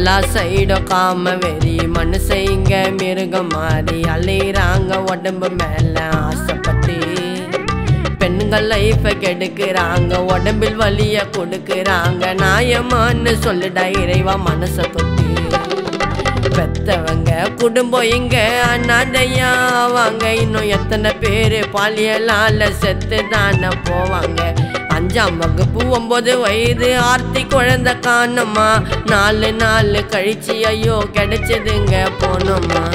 எல்லா சைடும் காம வெறி மனுஷன் இங்க மிருகம் மாறி அலையிறாங்க உடம்பு மேல ஆசைப்பட்டு பெண்கள் லைஃபை கெடுக்கிறாங்க உடம்பில் வலிய கொடுக்குறாங்க நாயமான்னு சொல்லுடா இறைவா மனசை தொட்டு பெத்தவங்க குடும்பம் இங்க அண்ணாதையா வாங்க இன்னும் எத்தனை பேரு பாலியலால செத்து தானே போவாங்க 5ஆம் வகுப்பு 9 வயது ஆர்த்தி குழந்தை காணமா 4 நாள் கழிச்சு ஐயோ கிடைச்சதுங்க போனோமா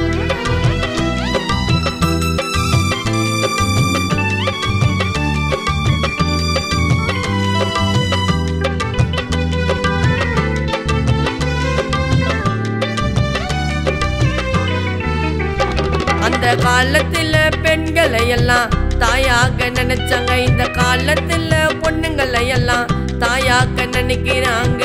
அந்த காலத்துல பெண்களை எல்லாம் தாயாக நினைச்சாங்க இந்த காலத்துல பொண்ணுங்களை எல்லாம் தாயாக நினைக்கிறாங்க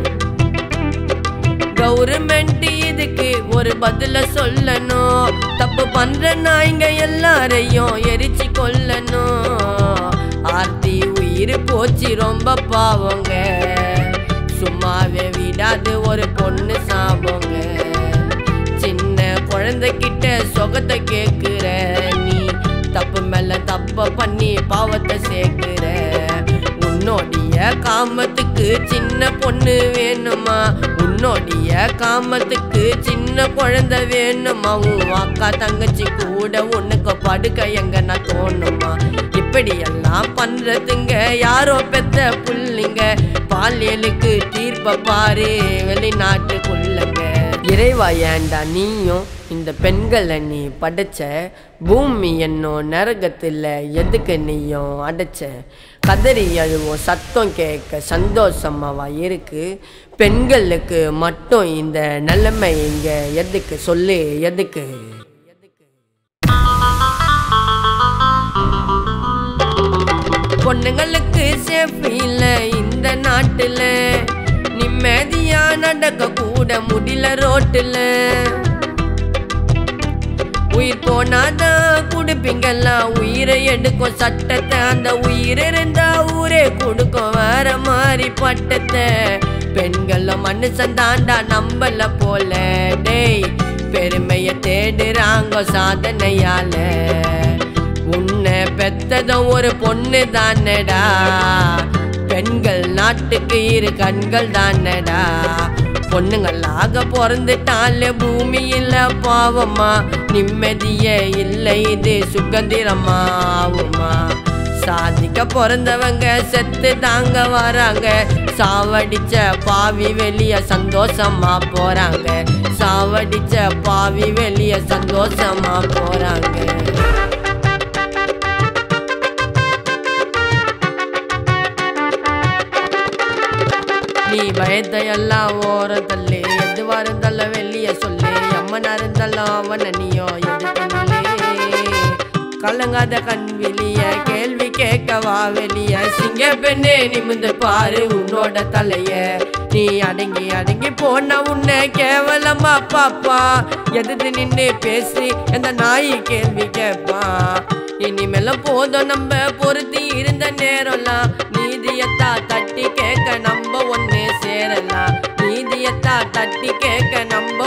கவர்மெண்ட் இதுக்கு ஒரு பதில சொல்லணும் தப்பு பண்ற நாய்ங்க எல்லாரையும் எரிச்சு கொல்லணும் ஆர்த்தி உயிர் போச்சு ரொம்ப பாவங்க சும்மாவே விடாது ஒரு பொண்ணு சாபங்க சின்ன குழந்தைகிட்ட சொகத்தை கேட்குற நீ தப்பு மேல தப்ப பண்ணி பாவத்தை சேர்க்கிற உன்னோடைய காமத்துக்கு சின்ன பொண்ணு வேணுமா உன்னோடைய காமத்துக்கு சின்ன குழந்தை வேணுமா உன் அக்கா தங்கச்சி கூட உனக்கு படுக்க எங்கன்னா தோணுமா இப்படியெல்லாம் பண்றதுங்க யாரோ பெத்த புள்ளிங்க பாலியலுக்கு தீர்ப்ப பாரு வெளிநாட்டுக்குள்ளங்க இறைவா ஏண்டா நீயும் இந்த பெண்களை நீ படைச்ச பூமி என்னும் நரகத்தில் எதுக்கு நீயும் அடைச்ச கதறி அழுவோம் சத்தம் கேட்க சந்தோஷமாவா இருக்கு பெண்களுக்கு மட்டும் இந்த நிலைமை இங்க எதுக்கு சொல்லு எதுக்கு பொண்ணுங்களுக்கு சேஃப் இல்லை இந்த நாட்டுல நிம்மதியா நடக்க கூட முடியல ரோட்டுல உயிர் போனாதான் குடுப்பீங்கெல்லாம் உயிரை எடுக்கும் சட்டத்தை அந்த உயிர் இருந்தா ஊரே கொடுக்கும் வேற மாதிரி பட்டத்தை பெண்கள மனுஷன் தாண்டா நம்பல போல டேய் பெருமைய தேடுறாங்க சாதனையால உன்னை பெத்ததும் ஒரு பொண்ணு தானடா பெண்கள் நாட்டுக்கு இரு கண்கள் தானடா பொண்ணுங்களாக பிறந்துட்டாலே பூமி இல்ல பாவமா நிம்மதியே இல்லை இது சுகந்திரமா ஆகுமா சாதிக்க பிறந்தவங்க செத்து தாங்க வராங்க சாவடிச்ச பாவி வெளிய சந்தோஷமா போறாங்க சாவடிச்ச பாவி வெளிய சந்தோஷமா போறாங்க நீ பயத்தையெல்லாம் ஓரத்தல்லே எதுவா இருந்தாலும் வெளிய சொல்லு அம்மனா இருந்தாலும் அவன நீயோ எதுக்குள்ளே கலங்காத கண் வெளிய கேள்வி கேட்கவா வெளிய சிங்க பெண்ணே நிமிந்து பாரு உன்னோட தலைய நீ அடங்கி அடங்கி போன உன்னை கேவலமா பாப்பா எதிர்த்து நின்று பேசி எந்த நாய் கேள்வி கேட்பான் இனிமேல போதும் நம்ம பொருத்தி இருந்த நேரம்லாம் நீதியத்தா தட்டி கேட்க நம்ம ஒன்னே சேரலாம் நீதியத்தா தட்டி கேட்க நம்ம